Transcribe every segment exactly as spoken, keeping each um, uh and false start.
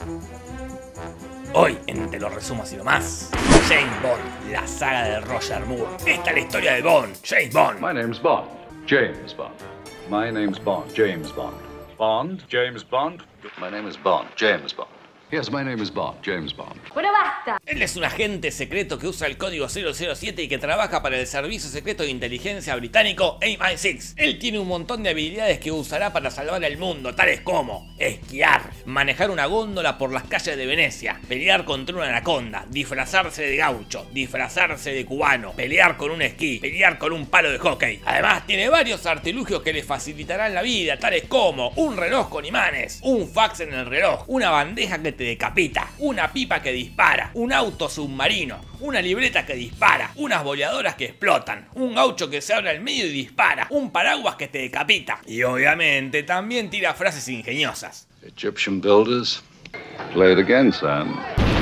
Hoy, en Te lo resumo así nomás, James Bond, la saga de Roger Moore. Esta es la historia de Bond, James Bond. My name's Bond, James Bond. My name's Bond, James Bond. Bond, James Bond. My name is Bond, James Bond. Yes, my name is Bond, James Bond. Bueno, basta. Él es un agente secreto que usa el código cero cero siete y que trabaja para el servicio secreto de inteligencia británico M I seis. Él tiene un montón de habilidades que usará para salvar el mundo, tales como esquiar, manejar una góndola por las calles de Venecia, pelear contra una anaconda, disfrazarse de gaucho, disfrazarse de cubano, pelear con un esquí, pelear con un palo de hockey. Además, tiene varios artilugios que le facilitarán la vida, tales como un reloj con imanes, un fax en el reloj, una bandeja que te decapita, una pipa que dispara, un auto submarino, una libreta que dispara, unas boleadoras que explotan, un gaucho que se abre al medio y dispara, un paraguas que te decapita. Y obviamente también tira frases ingeniosas. Egyptian builders. Play it again, son.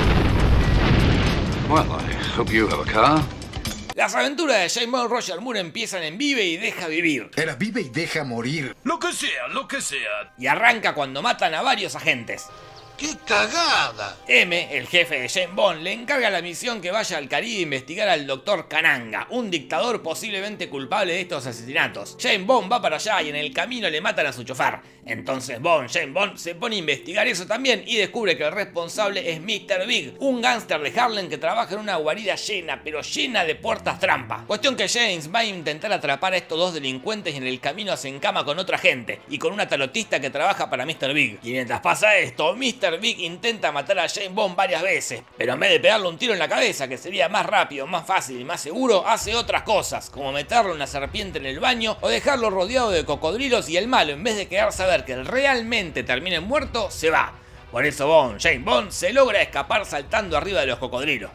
Well, I hope you have a car. Las aventuras de James Bond Roger Moore empiezan en Vive y Deja Vivir. Era vive y deja morir. Lo que sea, lo que sea. Y arranca cuando matan a varios agentes. ¡Qué cagada! M, el jefe de James Bond, le encarga la misión que vaya al Caribe a investigar al doctor Kananga, un dictador posiblemente culpable de estos asesinatos. James Bond va para allá y en el camino le matan a su chofer. Entonces Bond, James Bond, se pone a investigar eso también y descubre que el responsable es mister Big, un gángster de Harlem que trabaja en una guarida llena, pero llena de puertas trampa. Cuestión que James va a intentar atrapar a estos dos delincuentes y en el camino se encama con otra gente y con una tarotista que trabaja para mister Big. Y mientras pasa esto, mister Big intenta matar a James Bond varias veces, pero en vez de pegarle un tiro en la cabeza, que sería más rápido, más fácil y más seguro, hace otras cosas, como meterle una serpiente en el baño o dejarlo rodeado de cocodrilos, y el malo, en vez de quedarse a ver que él realmente termine muerto, se va. Por eso Bond, James Bond, se logra escapar saltando arriba de los cocodrilos.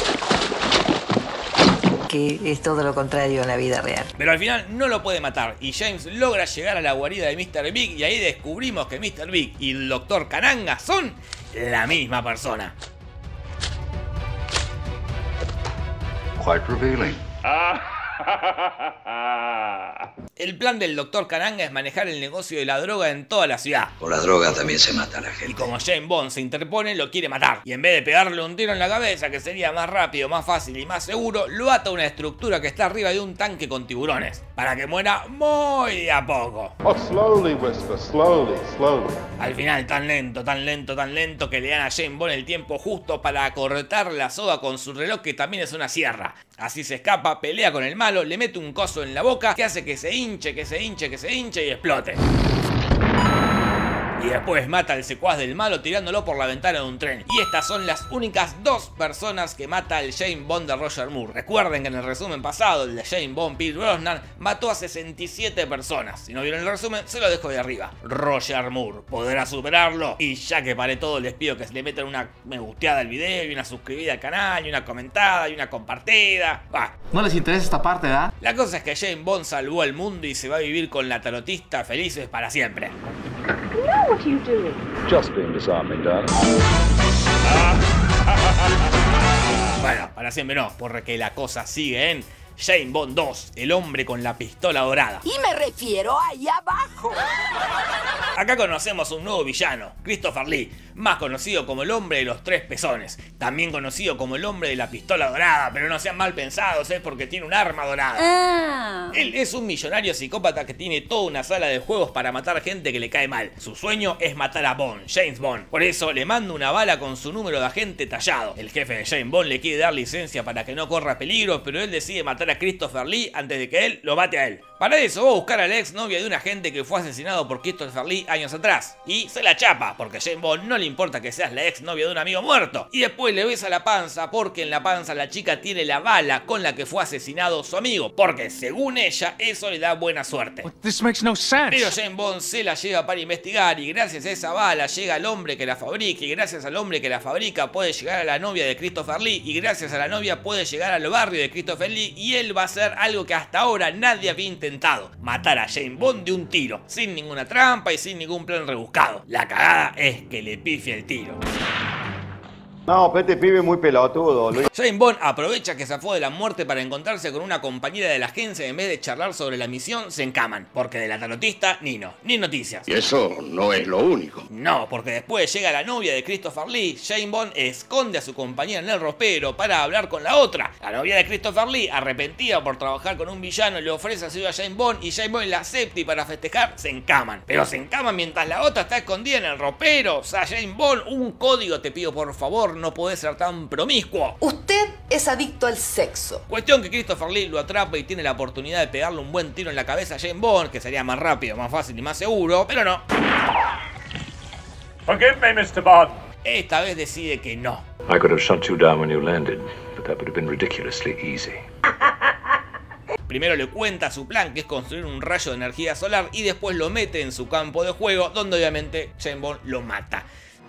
Que es todo lo contrario en la vida real. Pero al final no lo puede matar y James logra llegar a la guarida de mister Big y ahí descubrimos que mister Big y el doctor Kananga son la misma persona. Quite revealing. El plan del doctor Kananga es manejar el negocio de la droga en toda la ciudad. Por la droga también se mata a la gente. Y como James Bond se interpone, lo quiere matar. Y en vez de pegarle un tiro en la cabeza, que sería más rápido, más fácil y más seguro, lo ata a una estructura que está arriba de un tanque con tiburones, para que muera muy de a poco. Oh, slowly, Whisper, slowly, slowly. Al final tan lento, tan lento, tan lento que le dan a James Bond el tiempo justo para cortar la soga con su reloj, que también es una sierra. Así se escapa, pelea con el malo, le mete un coso en la boca que hace que se hinche, que se hinche, que se hinche y explote. Y después mata al secuaz del malo tirándolo por la ventana de un tren. Y estas son las únicas dos personas que mata el James Bond de Roger Moore. Recuerden que en el resumen pasado, el de James Bond Pierce Brosnan mató a sesenta y siete personas. Si no vieron el resumen, se lo dejo de arriba. Roger Moore podrá superarlo. Y ya que paré todo, les pido que se le metan una me gusteada al video y una suscribida al canal y una comentada y una compartida. Bah. No les interesa esta parte, ¿verdad? La cosa es que James Bond salvó al mundo y se va a vivir con la tarotista felices para siempre. You know what you're doing. Just being disarming, darling. Bueno, para siempre no, porque la cosa sigue en James Bond dos, el hombre con la pistola dorada. Y me refiero ahí abajo. Acá conocemos un nuevo villano, Christopher Lee, más conocido como el hombre de los tres pezones, también conocido como el hombre de la pistola dorada, pero no sean mal pensados, es porque tiene un arma dorada. Ah. Él es un millonario psicópata que tiene toda una sala de juegos para matar gente que le cae mal. Su sueño es matar a Bond, James Bond. Por eso le manda una bala con su número de agente tallado. El jefe de James Bond le quiere dar licencia para que no corra peligro, pero él decide matar a Christopher Lee antes de que él lo mate a él. Para eso va a buscar a la ex novia de un agente que fue asesinado por Christopher Lee años atrás. Y se la chapa, porque a James Bond no le importa que seas la ex novia de un amigo muerto. Y después le besa la panza, porque en la panza la chica tiene la bala con la que fue asesinado su amigo. Porque según ella, eso le da buena suerte. This makes no sense. Pero James Bond se la lleva para investigar y gracias a esa bala llega el hombre que la fabrica. Y gracias al hombre que la fabrica puede llegar a la novia de Christopher Lee. Y gracias a la novia puede llegar al barrio de Christopher Lee. Y él va a hacer algo que hasta ahora nadie había intentado: matar a James Bond de un tiro, sin ninguna trampa y sin ningún plan rebuscado. La cagada es que le pifia el tiro. No, pero este pibe es muy pelotudo. Lo... James Bond aprovecha que zafó de la muerte para encontrarse con una compañera de la agencia y en vez de charlar sobre la misión, se encaman. Porque de la tarotista, ni no, ni noticias. Y eso no es lo único. No, porque después llega la novia de Christopher Lee. James Bond esconde a su compañera en el ropero para hablar con la otra. La novia de Christopher Lee, arrepentida por trabajar con un villano, le ofrece ayuda a James Bond y James Bond la acepta y para festejar se encaman. Pero se encaman mientras la otra está escondida en el ropero. O sea, James Bond, un código te pido por favor, no podés ser tan promiscuo. Usted es adicto al sexo. Cuestión que Christopher Lee lo atrapa y tiene la oportunidad de pegarle un buen tiro en la cabeza a James Bond, que sería más rápido, más fácil y más seguro, pero no. Forgive me, mister Bond. Esta vez decide que no. I could have shot you down when you landed, but that would have been ridiculously easy. Primero le cuenta su plan, que es construir un rayo de energía solar, y después lo mete en su campo de juego, donde obviamente James Bond lo mata.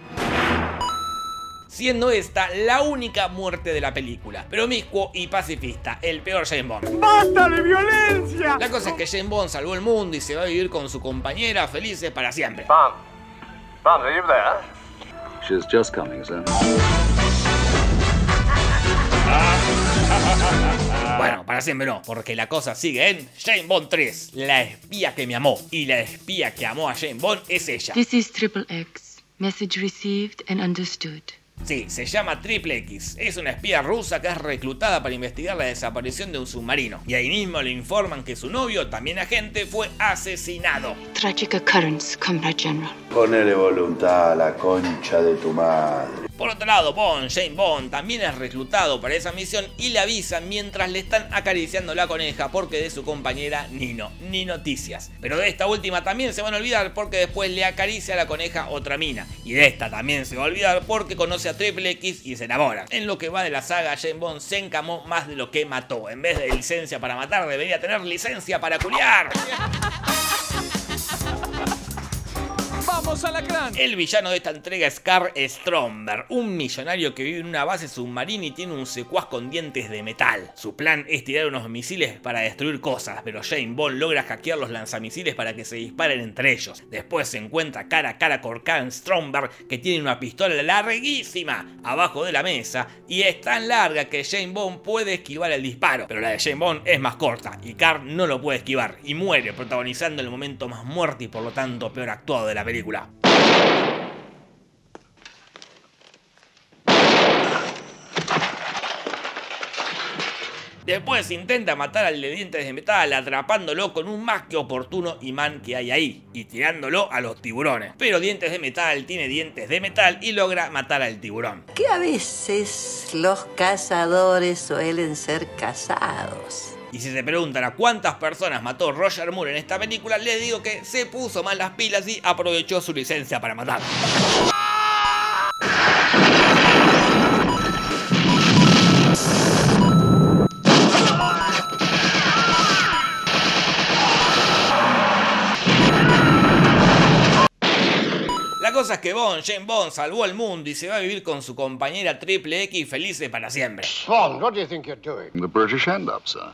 Siendo esta la única muerte de la película. Promiscuo y pacifista, el peor James Bond. ¡Basta de violencia! La cosa es que James Bond salvó el mundo y se va a vivir con su compañera felices para siempre. Bond. Bond, are you there? She's just coming, sir. Bueno, para siempre no, porque la cosa sigue en James Bond tres, la espía que me amó. Y la espía que amó a James Bond es ella. This is Triple X. Message received and understood. Sí, se llama Triple X. Es una espía rusa que es reclutada para investigar la desaparición de un submarino. Y ahí mismo le informan que su novio, también agente, fue asesinado. Tragic occurrence, Comrade General. Ponele voluntad a la concha de tu madre. Por otro lado, Bond, James Bond, también es reclutado para esa misión y le avisan mientras le están acariciando la coneja porque de su compañera ni no, ni noticias. Pero de esta última también se van a olvidar porque después le acaricia a la coneja otra mina. Y de esta también se va a olvidar porque conoce a Triple X y se enamoran. En lo que va de la saga, James Bond se encamó más de lo que mató. En vez de licencia para matar, debería tener licencia para culiar. ¡Vamos a la gran! El villano de esta entrega es Karl Stromberg, un millonario que vive en una base submarina y tiene un secuaz con dientes de metal. Su plan es tirar unos misiles para destruir cosas, pero James Bond logra hackear los lanzamisiles para que se disparen entre ellos. Después se encuentra cara a cara con Karl Stromberg, que tiene una pistola larguísima abajo de la mesa y es tan larga que James Bond puede esquivar el disparo, pero la de James Bond es más corta y Karl no lo puede esquivar y muere, protagonizando el momento más muerto y por lo tanto peor actuado de la película. Después intenta matar al de dientes de metal atrapándolo con un más que oportuno imán que hay ahí y tirándolo a los tiburones. Pero Dientes de Metal tiene dientes de metal y logra matar al tiburón. Que a veces los cazadores suelen ser cazados. Y si se preguntan a cuántas personas mató Roger Moore en esta película, les digo que se puso mal las pilas y aprovechó su licencia para matar. La cosa es que Bond, James Bond, salvó el mundo y se va a vivir con su compañera Triple X felices para siempre. Bond, what do you think you're doing? The British end up, sir.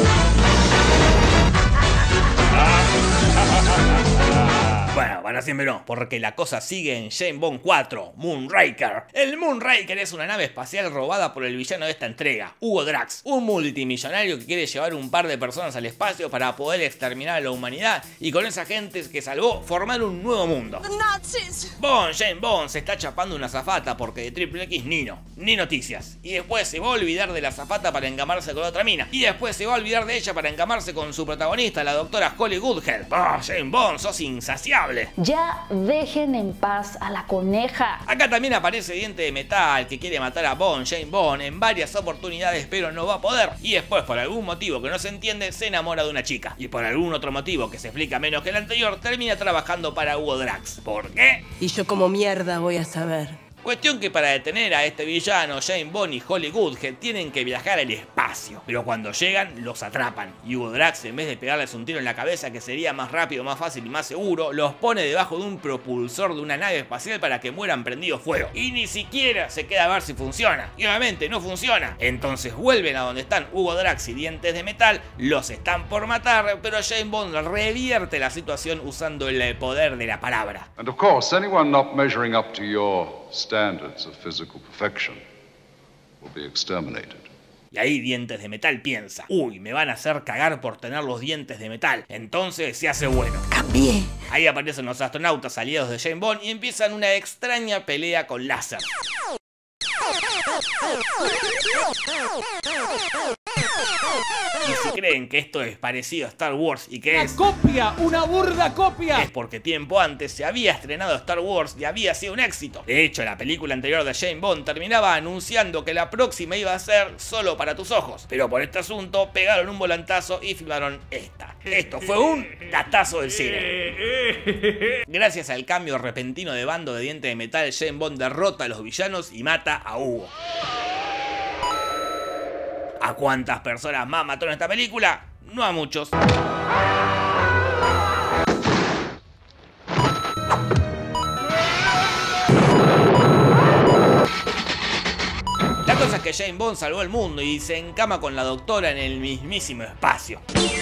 Bueno, para siempre no, porque la cosa sigue en James Bond cuatro, Moonraker. El Moonraker es una nave espacial robada por el villano de esta entrega, Hugo Drax, un multimillonario que quiere llevar un par de personas al espacio para poder exterminar a la humanidad y con esa gente que salvó formar un nuevo mundo. Bond, James Bond se está chapando una azafata porque de Triple X ni no, ni noticias. Y después se va a olvidar de la azafata para encamarse con otra mina. Y después se va a olvidar de ella para encamarse con su protagonista, la doctora Holly Goodhead. Oh, James Bond, sos insaciable. Ya dejen en paz a la coneja. Acá también aparece Diente de Metal, que quiere matar a Bond, James Bond, en varias oportunidades, pero no va a poder. Y después, por algún motivo que no se entiende, se enamora de una chica. Y por algún otro motivo que se explica menos que el anterior, termina trabajando para Hugo Drax. ¿Por qué? Y yo como mierda voy a saber. Cuestión que para detener a este villano, James Bond y Holly Goodhead tienen que viajar al espacio. Pero cuando llegan, los atrapan. Y Hugo Drax, en vez de pegarles un tiro en la cabeza, que sería más rápido, más fácil y más seguro, los pone debajo de un propulsor de una nave espacial para que mueran prendidos fuego. Y ni siquiera se queda a ver si funciona. Y obviamente no funciona. Entonces vuelven a donde están Hugo Drax y Dientes de Metal, los están por matar, pero James Bond revierte la situación usando el poder de la palabra. And of course, anyone not measuring up to your standards of physical perfection will be exterminated. Y ahí Dientes de Metal piensa, uy, me van a hacer cagar por tener los dientes de metal. Entonces se hace bueno. Cambié. Ahí aparecen los astronautas aliados de James Bond y empiezan una extraña pelea con láser. Y si creen que esto es parecido a Star Wars y que ¡Una es copia! ¡Una burda copia! es porque tiempo antes se había estrenado Star Wars y había sido un éxito. De hecho, la película anterior de James Bond terminaba anunciando que la próxima iba a ser Solo para tus ojos. Pero por este asunto pegaron un volantazo y filmaron esta. Esto fue un gatazo del cine. Gracias al cambio repentino de bando de Dientes de Metal, James Bond derrota a los villanos y mata a Hugo. ¿A cuántas personas más mató en esta película? No a muchos. La cosa es que James Bond salvó el mundo y se encama con la doctora en el mismísimo espacio.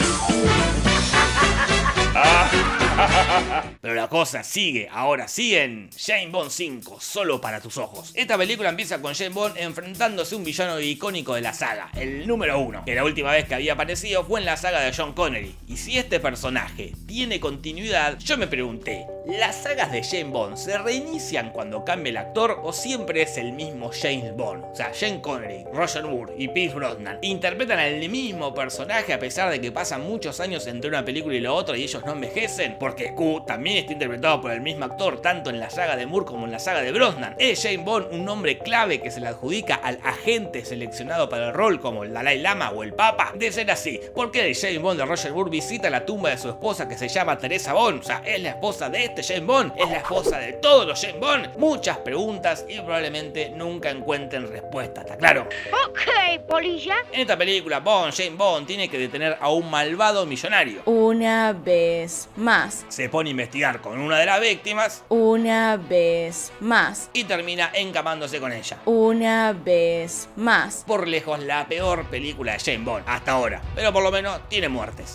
Pero la cosa sigue, ahora sí en James Bond cinco, Solo para tus ojos. Esta película empieza con James Bond enfrentándose a un villano icónico de la saga, el número uno, que la última vez que había aparecido fue en la saga de Sean Connery. Y si este personaje tiene continuidad, yo me pregunté, ¿las sagas de James Bond se reinician cuando cambia el actor o siempre es el mismo James Bond? O sea, Sean Connery, Roger Moore y Pierce Brosnan interpretan al mismo personaje a pesar de que pasan muchos años entre una película y la otra y ellos no envejecen, porque Q también está interpretado por el mismo actor tanto en la saga de Moore como en la saga de Brosnan. ¿Es James Bond un nombre clave que se le adjudica al agente seleccionado para el rol como el Dalai Lama o el Papa? De ser así, ¿por qué el James Bond de Roger Moore visita la tumba de su esposa que se llama Teresa Bond? O sea, ¿es la esposa de este James Bond? ¿Es la esposa de todos los James Bond? Muchas preguntas y probablemente nunca encuentren respuesta, ¿está claro? Ok, polilla. En esta película, Bond, James Bond, tiene que detener a un malvado millonario. Una vez más. Se pone a investigar con una de las víctimas. Una vez más. Y termina encamándose con ella. Una vez más. Por lejos la peor película de James Bond hasta ahora. Pero por lo menos tiene muertes.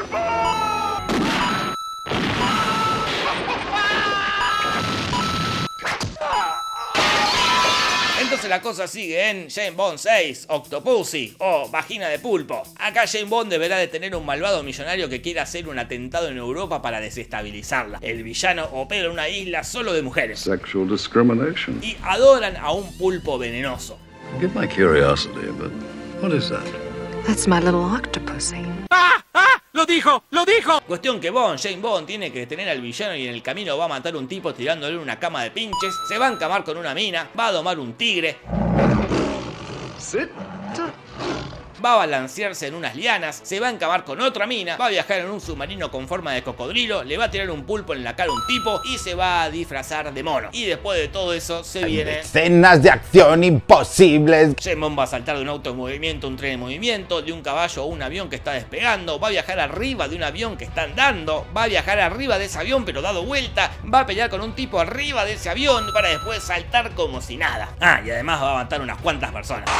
Entonces la cosa sigue en James Bond seis, Octopussy o Vagina de Pulpo. Acá James Bond deberá detener a un malvado millonario que quiere hacer un atentado en Europa para desestabilizarla. El villano opera en una isla solo de mujeres. Sexual discrimination. Y adoran a un pulpo venenoso. Get my curiosity, but what is that? That's my little octopus. ¡Ah! ¡Ah! ¡Lo dijo! ¡Lo dijo! Cuestión que Bond, James Bond, tiene que detener al villano y en el camino va a matar a un tipo tirándole una cama de pinches, se va a encamar con una mina, va a domar un tigre, Sit. va a balancearse en unas lianas, se va a encamar con otra mina, va a viajar en un submarino con forma de cocodrilo, le va a tirar un pulpo en la cara a un tipo y se va a disfrazar de mono. Y después de todo eso se viene escenas de acción imposibles. James Bond va a saltar de un auto en movimiento, un tren en movimiento, de un caballo a un avión que está despegando, va a viajar arriba de un avión que está andando, va a viajar arriba de ese avión pero dado vuelta, va a pelear con un tipo arriba de ese avión para después saltar como si nada. Ah, y además va a matar unas cuantas personas.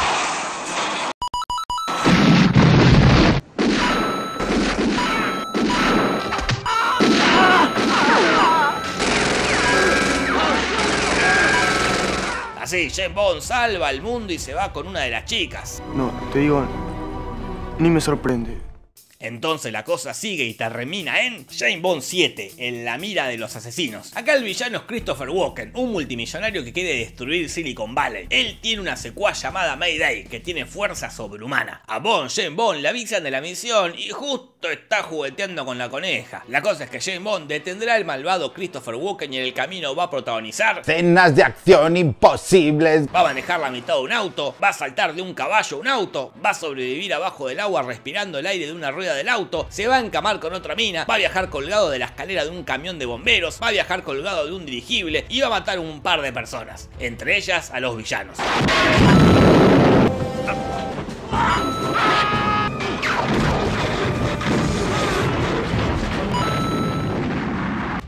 Así, James Bond salva al mundo y se va con una de las chicas. No, te digo, ni me sorprende. Entonces la cosa sigue y termina en James Bond siete, en la mira de los asesinos. Acá el villano es Christopher Walken, un multimillonario que quiere destruir Silicon Valley. Él tiene una secuaz llamada Mayday, que tiene fuerza sobrehumana. A Bond, James Bond le avisan de la misión y justo está jugueteando con la coneja. La cosa es que James Bond detendrá al malvado Christopher Walken y en el camino va a protagonizar escenas de acción imposibles. Va a manejar la mitad de un auto, va a saltar de un caballo a un auto, va a sobrevivir abajo del agua respirando el aire de una rueda del auto, se va a encamar con otra mina, va a viajar colgado de la escalera de un camión de bomberos, va a viajar colgado de un dirigible y va a matar un par de personas, entre ellas a los villanos.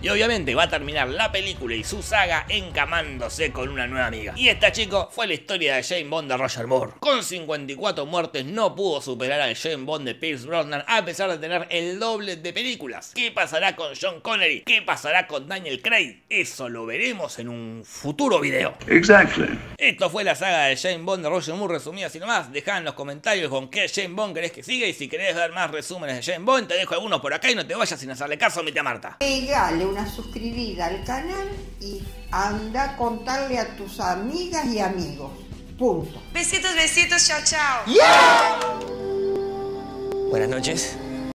Y obviamente va a terminar la película y su saga encamándose con una nueva amiga. Y esta, chicos, fue la historia de James Bond de Roger Moore. Con cincuenta y cuatro muertes no pudo superar al James Bond de Pierce Brosnan a pesar de tener el doble de películas. ¿Qué pasará con Sean Connery? ¿Qué pasará con Daniel Craig? Eso lo veremos en un futuro video. Exactly. Esto fue la saga de James Bond de Roger Moore resumida así nomás. Dejá en los comentarios con qué James Bond querés que siga, y si querés ver más resúmenes de James Bond te dejo algunos por acá y no te vayas sin hacerle caso a mi tía Marta. Pegale una suscribida al canal y anda a contarle a tus amigas y amigos. Punto. Besitos, besitos, chao, chao. Yeah. Buenas noches.